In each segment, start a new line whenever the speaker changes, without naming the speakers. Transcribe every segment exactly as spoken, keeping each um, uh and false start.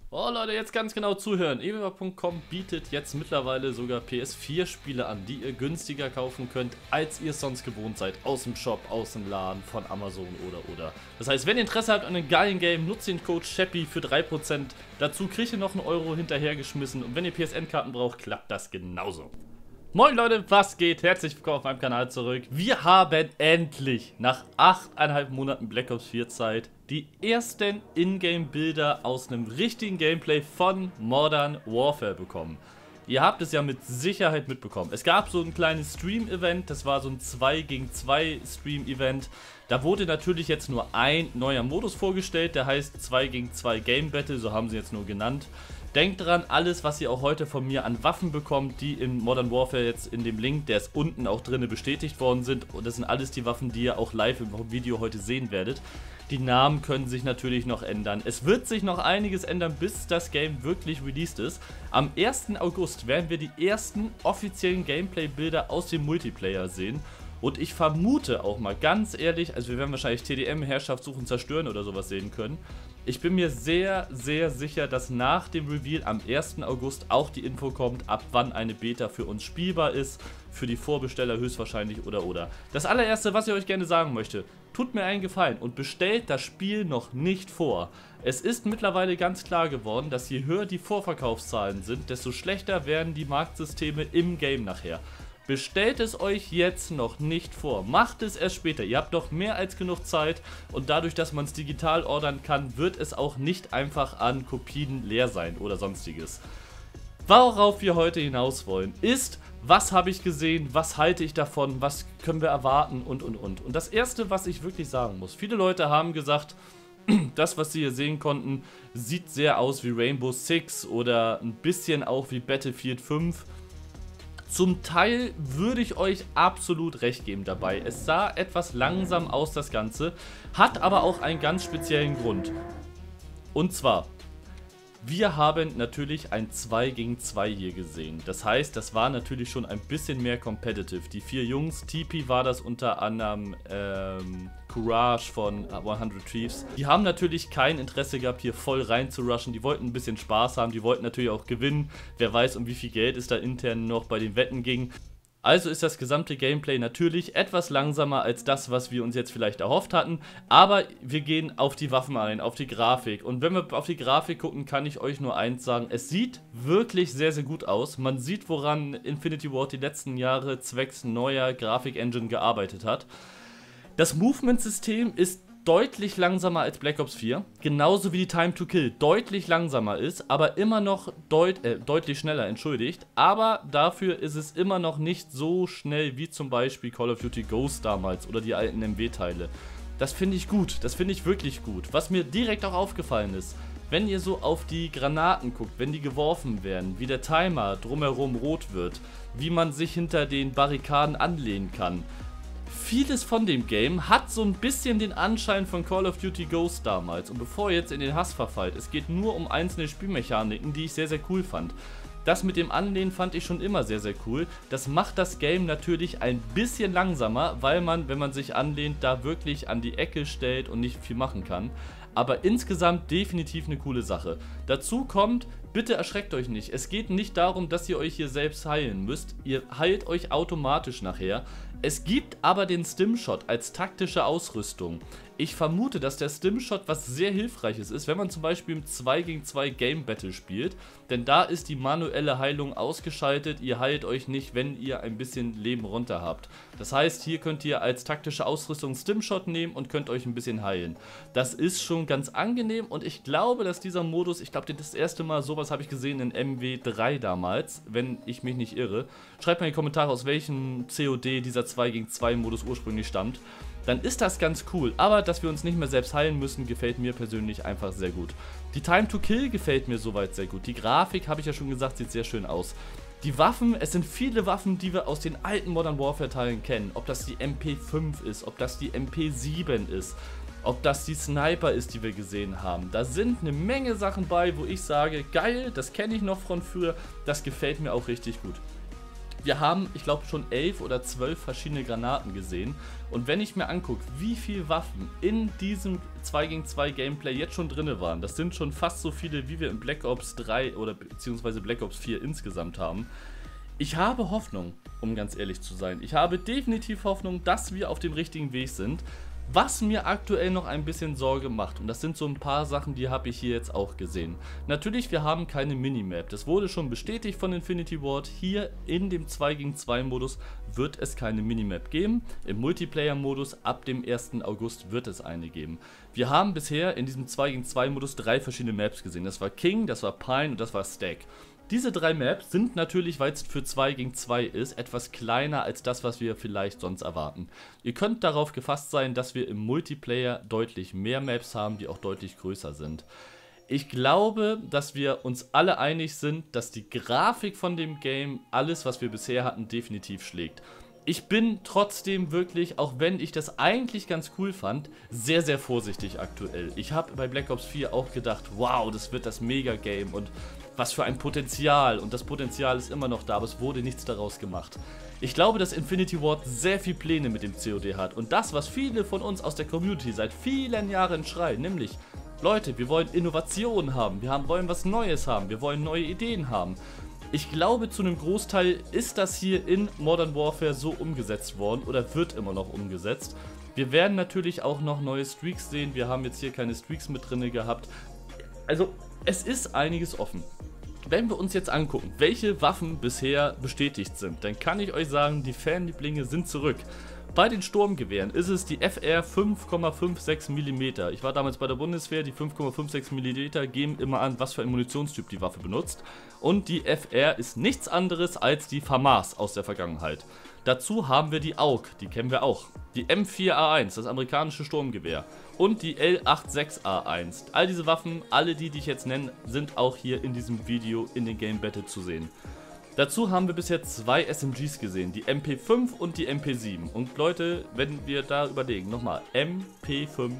Oh Leute, jetzt ganz genau zuhören. e w a punkt com bietet jetzt mittlerweile sogar P S vier Spiele an, die ihr günstiger kaufen könnt, als ihr es sonst gewohnt seid. Aus dem Shop, aus dem Laden, von Amazon oder oder. Das heißt, wenn ihr Interesse habt an einem geilen Game, nutzt den Code SHEPPY für drei Prozent. Dazu kriegt ihr noch einen Euro hinterhergeschmissen und wenn ihr P S N-Karten braucht, klappt das genauso. Moin Leute, was geht? Herzlich willkommen auf meinem Kanal zurück. Wir haben endlich nach achteinhalb Monaten Black Ops vier Zeit die ersten Ingame-Bilder aus einem richtigen Gameplay von Modern Warfare bekommen. Ihr habt es ja mit Sicherheit mitbekommen. Es gab so ein kleines Stream-Event, das war so ein zwei gegen zwei Stream-Event. Da wurde natürlich jetzt nur ein neuer Modus vorgestellt, der heißt zwei gegen zwei Game Battle, so haben sie jetzt nur genannt. Denkt dran, alles was ihr auch heute von mir an Waffen bekommt, die in Modern Warfare jetzt in dem Link, der ist unten auch drin bestätigt worden sind. Und das sind alles die Waffen, die ihr auch live im Video heute sehen werdet. Die Namen können sich natürlich noch ändern. Es wird sich noch einiges ändern, bis das Game wirklich released ist. Am ersten August werden wir die ersten offiziellen Gameplay-Bilder aus dem Multiplayer sehen. Und ich vermute auch mal ganz ehrlich, also wir werden wahrscheinlich T D M, Herrschaft suchen, zerstören oder sowas sehen können. Ich bin mir sehr, sehr sicher, dass nach dem Reveal am ersten August auch die Info kommt, ab wann eine Beta für uns spielbar ist, für die Vorbesteller höchstwahrscheinlich oder oder. Das allererste, was ich euch gerne sagen möchte, tut mir einen Gefallen und bestellt das Spiel noch nicht vor. Es ist mittlerweile ganz klar geworden, dass je höher die Vorverkaufszahlen sind, desto schlechter werden die Marktsysteme im Game nachher. Bestellt es euch jetzt noch nicht vor, macht es erst später, ihr habt noch mehr als genug Zeit und dadurch, dass man es digital ordern kann, wird es auch nicht einfach an Kopien leer sein oder sonstiges. Worauf wir heute hinaus wollen, ist, was habe ich gesehen, was halte ich davon, was können wir erwarten und und und. Und das erste, was ich wirklich sagen muss, viele Leute haben gesagt, das, was sie hier sehen konnten, sieht sehr aus wie Rainbow Six oder ein bisschen auch wie Battlefield fünf. Zum Teil würde ich euch absolut recht geben dabei. Es sah etwas langsam aus, das Ganze, hat aber auch einen ganz speziellen Grund. Und zwar, wir haben natürlich ein zwei gegen zwei hier gesehen. Das heißt, das war natürlich schon ein bisschen mehr competitive. Die vier Jungs, T P war das unter anderem, ähm, Courage von hundert Thieves. Die haben natürlich kein Interesse gehabt, hier voll rein zu rushen. Die wollten ein bisschen Spaß haben, die wollten natürlich auch gewinnen. Wer weiß, um wie viel Geld es da intern noch bei den Wetten ging. Also ist das gesamte Gameplay natürlich etwas langsamer als das, was wir uns jetzt vielleicht erhofft hatten, aber wir gehen auf die Waffen ein, auf die Grafik. Und wenn wir auf die Grafik gucken, kann ich euch nur eins sagen, es sieht wirklich sehr, sehr gut aus. Man sieht, woran Infinity Ward die letzten Jahre zwecks neuer Grafik-Engine gearbeitet hat. Das Movement-System ist deutlich langsamer als Black Ops vier, genauso wie die Time to Kill deutlich langsamer ist, aber immer noch deut äh, deutlich schneller, entschuldigt, aber dafür ist es immer noch nicht so schnell wie zum Beispiel Call of Duty Ghost damals oder die alten M W-Teile. Das finde ich gut, das finde ich wirklich gut. Was mir direkt auch aufgefallen ist, wenn ihr so auf die Granaten guckt, wenn die geworfen werden, wie der Timer drumherum rot wird, wie man sich hinter den Barrikaden anlehnen kann. Vieles von dem Game hat so ein bisschen den Anschein von Call of Duty Ghost damals. Und bevor ihr jetzt in den Hass verfallt, es geht nur um einzelne Spielmechaniken, die ich sehr, sehr cool fand. Das mit dem Anlehnen fand ich schon immer sehr, sehr cool. Das macht das Game natürlich ein bisschen langsamer, weil man, wenn man sich anlehnt, da wirklich an die Ecke stellt und nicht viel machen kann. Aber insgesamt definitiv eine coole Sache. Dazu kommt, bitte erschreckt euch nicht. Es geht nicht darum, dass ihr euch hier selbst heilen müsst. Ihr heilt euch automatisch nachher. Es gibt aber den Stimshot als taktische Ausrüstung. Ich vermute, dass der Stimshot was sehr Hilfreiches ist, wenn man zum Beispiel im zwei gegen zwei Game Battle spielt, denn da ist die manuelle Heilung ausgeschaltet, ihr heilt euch nicht, wenn ihr ein bisschen Leben runter habt. Das heißt, hier könnt ihr als taktische Ausrüstung Stimshot nehmen und könnt euch ein bisschen heilen. Das ist schon ganz angenehm und ich glaube, dass dieser Modus, ich glaube, das erste Mal sowas habe ich gesehen in M W drei damals, wenn ich mich nicht irre. Schreibt mal in die Kommentare, aus welchem C O D dieser zwei gegen zwei Modus ursprünglich stammt. Dann ist das ganz cool, aber dass wir uns nicht mehr selbst heilen müssen, gefällt mir persönlich einfach sehr gut. Die Time to Kill gefällt mir soweit sehr gut. Die Grafik, habe ich ja schon gesagt, sieht sehr schön aus. Die Waffen, es sind viele Waffen, die wir aus den alten Modern Warfare Teilen kennen. Ob das die M P fünf ist, ob das die M P sieben ist, ob das die Sniper ist, die wir gesehen haben. Da sind eine Menge Sachen bei, wo ich sage, geil, das kenne ich noch von früher, das gefällt mir auch richtig gut. Wir haben, ich glaube, schon elf oder zwölf verschiedene Granaten gesehen. Und wenn ich mir angucke, wie viele Waffen in diesem zwei gegen zwei Gameplay jetzt schon drin waren, das sind schon fast so viele, wie wir in Black Ops drei oder beziehungsweise Black Ops vier insgesamt haben. Ich habe Hoffnung, um ganz ehrlich zu sein. Ich habe definitiv Hoffnung, dass wir auf dem richtigen Weg sind. Was mir aktuell noch ein bisschen Sorge macht, und das sind so ein paar Sachen, die habe ich hier jetzt auch gesehen. Natürlich, wir haben keine Minimap. Das wurde schon bestätigt von Infinity Ward. Hier in dem zwei gegen zwei Modus wird es keine Minimap geben. Im Multiplayer-Modus ab dem ersten August wird es eine geben. Wir haben bisher in diesem zwei gegen zwei Modus drei verschiedene Maps gesehen. Das war King, das war Pine und das war Stack. Diese drei Maps sind natürlich, weil es für zwei gegen zwei ist, etwas kleiner als das, was wir vielleicht sonst erwarten. Ihr könnt darauf gefasst sein, dass wir im Multiplayer deutlich mehr Maps haben, die auch deutlich größer sind. Ich glaube, dass wir uns alle einig sind, dass die Grafik von dem Game alles, was wir bisher hatten, definitiv schlägt. Ich bin trotzdem wirklich, auch wenn ich das eigentlich ganz cool fand, sehr, sehr vorsichtig aktuell. Ich habe bei Black Ops vier auch gedacht, wow, das wird das Mega-Game und was für ein Potenzial. Und das Potenzial ist immer noch da, aber es wurde nichts daraus gemacht. Ich glaube, dass Infinity Ward sehr viel Pläne mit dem C O D hat. Und das, was viele von uns aus der Community seit vielen Jahren schreien, nämlich, Leute, wir wollen Innovation haben, wir haben, wollen was Neues haben, wir wollen neue Ideen haben. Ich glaube, zu einem Großteil ist das hier in Modern Warfare so umgesetzt worden oder wird immer noch umgesetzt. Wir werden natürlich auch noch neue Streaks sehen. Wir haben jetzt hier keine Streaks mit drin gehabt. Also, es ist einiges offen. Wenn wir uns jetzt angucken, welche Waffen bisher bestätigt sind, dann kann ich euch sagen, die Fanlieblinge sind zurück. Bei den Sturmgewehren ist es die F R fünf Komma sechsundfünfzig Millimeter. Ich war damals bei der Bundeswehr, die fünf Komma sechsundfünfzig Millimeter geben immer an, was für ein Munitionstyp die Waffe benutzt. Und die F R ist nichts anderes als die FAMAS aus der Vergangenheit. Dazu haben wir die A U G, die kennen wir auch. Die M vier A eins, das amerikanische Sturmgewehr. Und die L sechsundachtzig A eins. All diese Waffen, alle die, die ich jetzt nenne, sind auch hier in diesem Video in den Game Battle zu sehen. Dazu haben wir bisher zwei S M Gs gesehen, die M P fünf und die M P sieben. Und Leute, wenn wir da überlegen, nochmal, M P fünf,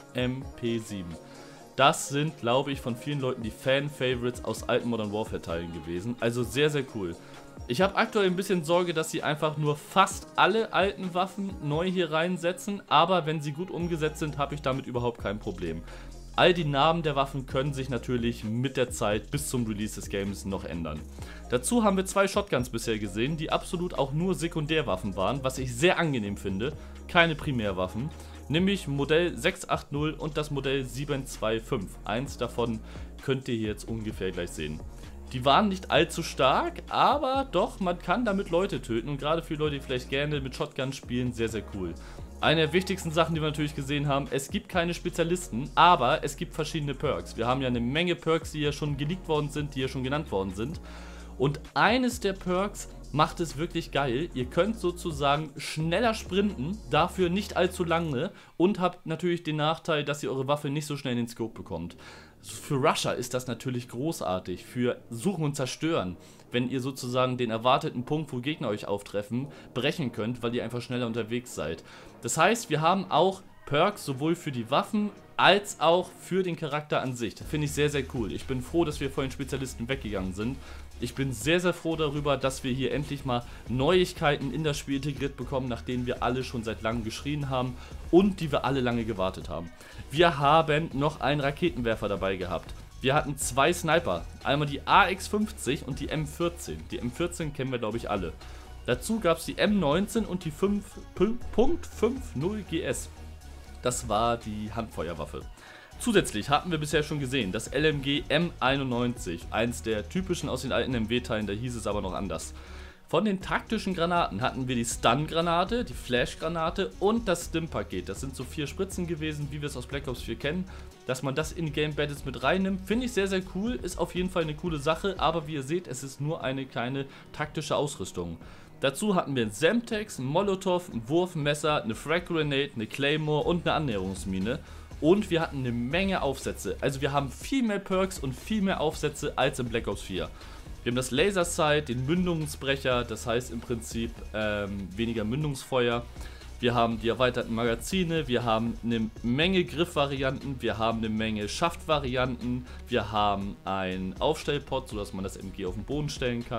M P sieben. Das sind, glaube ich, von vielen Leuten die Fan-Favorites aus alten Modern Warfare-Teilen gewesen. Also sehr, sehr cool. Ich habe aktuell ein bisschen Sorge, dass sie einfach nur fast alle alten Waffen neu hier reinsetzen. Aber wenn sie gut umgesetzt sind, habe ich damit überhaupt kein Problem. All die Namen der Waffen können sich natürlich mit der Zeit bis zum Release des Games noch ändern. Dazu haben wir zwei Shotguns bisher gesehen, die absolut auch nur Sekundärwaffen waren, was ich sehr angenehm finde. Keine Primärwaffen, nämlich Modell sechs acht null und das Modell sieben zwei fünf. Eins davon könnt ihr hier jetzt ungefähr gleich sehen. Die waren nicht allzu stark, aber doch, man kann damit Leute töten und gerade für Leute, die vielleicht gerne mit Shotguns spielen, sehr, sehr cool. Eine der wichtigsten Sachen, die wir natürlich gesehen haben, es gibt keine Spezialisten, aber es gibt verschiedene Perks. Wir haben ja eine Menge Perks, die ja schon geleakt worden sind, die ja schon genannt worden sind. Und eines der Perks macht es wirklich geil. Ihr könnt sozusagen schneller sprinten, dafür nicht allzu lange und habt natürlich den Nachteil, dass ihr eure Waffe nicht so schnell in den Scope bekommt. Für Rusher ist das natürlich großartig, für Suchen und Zerstören, wenn ihr sozusagen den erwarteten Punkt, wo Gegner euch auftreffen, brechen könnt, weil ihr einfach schneller unterwegs seid. Das heißt, wir haben auch Perks sowohl für die Waffen als auch für den Charakter an sich. Das finde ich sehr, sehr cool. Ich bin froh, dass wir von den Spezialisten weggegangen sind. Ich bin sehr, sehr froh darüber, dass wir hier endlich mal Neuigkeiten in das Spiel integriert bekommen, nach denen wir alle schon seit langem geschrien haben und die wir alle lange gewartet haben. Wir haben noch einen Raketenwerfer dabei gehabt. Wir hatten zwei Sniper, einmal die A X fünfzig und die M vierzehn. Die M vierzehn kennen wir, glaube ich, alle. Dazu gab es die M neunzehn und die fünf Punkt fünfzig G S. Das war die Handfeuerwaffe. Zusätzlich hatten wir bisher schon gesehen, das L M G M einundneunzig, eins der typischen aus den alten M W-Teilen, da hieß es aber noch anders. Von den taktischen Granaten hatten wir die Stun-Granate, die Flash-Granate und das Stim-Paket. Das sind so vier Spritzen gewesen, wie wir es aus Black Ops vier kennen. Dass man das in Game Battles mit reinnimmt, finde ich sehr, sehr cool. Ist auf jeden Fall eine coole Sache, aber wie ihr seht, es ist nur eine kleine taktische Ausrüstung. Dazu hatten wir ein Semtex, ein Molotov, ein Wurfmesser, eine Frag Grenade, eine Claymore und eine Annäherungsmine. Und wir hatten eine Menge Aufsätze. Also wir haben viel mehr Perks und viel mehr Aufsätze als in Black Ops vier. Wir haben das Laser Sight, den Mündungsbrecher, das heißt im Prinzip ähm, weniger Mündungsfeuer. Wir haben die erweiterten Magazine, wir haben eine Menge Griffvarianten, wir haben eine Menge Schaftvarianten, wir haben einen Aufstellpot, sodass man das M G auf den Boden stellen kann.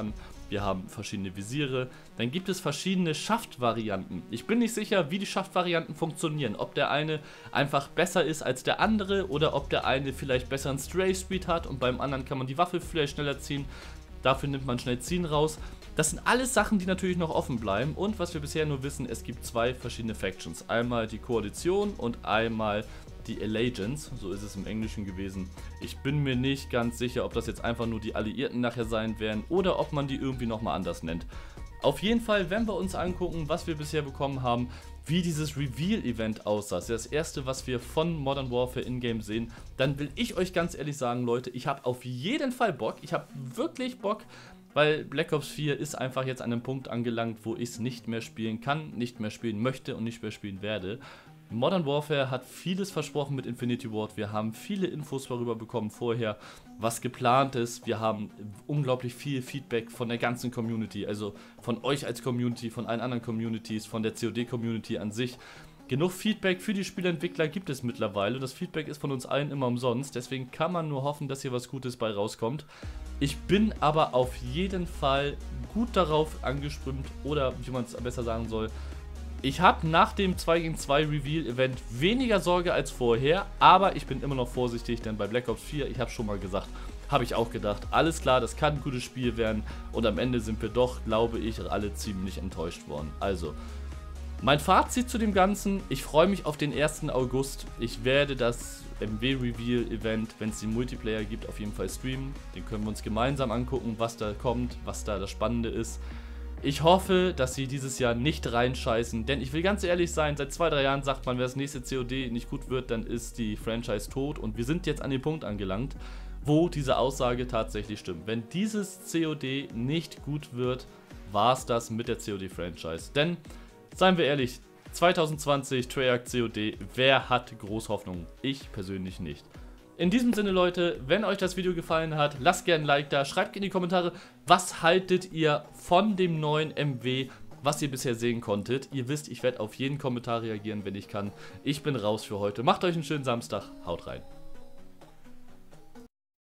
wir haben verschiedene Visiere, dann gibt es verschiedene Schaftvarianten. Ich bin nicht sicher, wie die Schaftvarianten funktionieren, ob der eine einfach besser ist als der andere oder ob der eine vielleicht besseren Stray Speed hat und beim anderen kann man die Waffe vielleicht schneller ziehen, dafür nimmt man schnell Ziehen raus. Das sind alles Sachen, die natürlich noch offen bleiben und was wir bisher nur wissen, es gibt zwei verschiedene Factions, einmal die Koalition und einmal die Allegiance, so ist es im Englischen gewesen. Ich bin mir nicht ganz sicher, ob das jetzt einfach nur die Alliierten nachher sein werden oder ob man die irgendwie nochmal anders nennt. Auf jeden Fall, wenn wir uns angucken, was wir bisher bekommen haben, wie dieses Reveal-Event aussah, das ist das erste, was wir von Modern Warfare in-game sehen, dann will ich euch ganz ehrlich sagen, Leute, ich habe auf jeden Fall Bock, ich habe wirklich Bock, weil Black Ops vier ist einfach jetzt an einem Punkt angelangt, wo ich es nicht mehr spielen kann, nicht mehr spielen möchte und nicht mehr spielen werde. Modern Warfare hat vieles versprochen mit Infinity Ward, wir haben viele Infos darüber bekommen vorher, was geplant ist, wir haben unglaublich viel Feedback von der ganzen Community, also von euch als Community, von allen anderen Communities, von der C O D-Community an sich. Genug Feedback für die Spieleentwickler gibt es mittlerweile, das Feedback ist von uns allen immer umsonst, deswegen kann man nur hoffen, dass hier was Gutes bei rauskommt. Ich bin aber auf jeden Fall gut darauf angestimmt, oder wie man es besser sagen soll, ich habe nach dem zwei gegen zwei Reveal-Event weniger Sorge als vorher, aber ich bin immer noch vorsichtig, denn bei Black Ops vier, ich habe schon mal gesagt, habe ich auch gedacht, alles klar, das kann ein gutes Spiel werden und am Ende sind wir doch, glaube ich, alle ziemlich enttäuscht worden. Also, mein Fazit zu dem Ganzen, ich freue mich auf den ersten August, ich werde das M W-Reveal-Event, wenn es den Multiplayer gibt, auf jeden Fall streamen, den können wir uns gemeinsam angucken, was da kommt, was da das Spannende ist. Ich hoffe, dass sie dieses Jahr nicht reinscheißen, denn ich will ganz ehrlich sein, seit zwei, drei Jahren sagt man, wenn das nächste C O D nicht gut wird, dann ist die Franchise tot und wir sind jetzt an den Punkt angelangt, wo diese Aussage tatsächlich stimmt. Wenn dieses C O D nicht gut wird, war es das mit der C O D-Franchise. Denn, seien wir ehrlich, zwanzig zwanzig Treyarch C O D, wer hat groß Hoffnung? Ich persönlich nicht. In diesem Sinne, Leute, wenn euch das Video gefallen hat, lasst gerne ein Like da, schreibt in die Kommentare, was haltet ihr von dem neuen M W, was ihr bisher sehen konntet. Ihr wisst, ich werde auf jeden Kommentar reagieren, wenn ich kann. Ich bin raus für heute. Macht euch einen schönen Samstag, haut rein.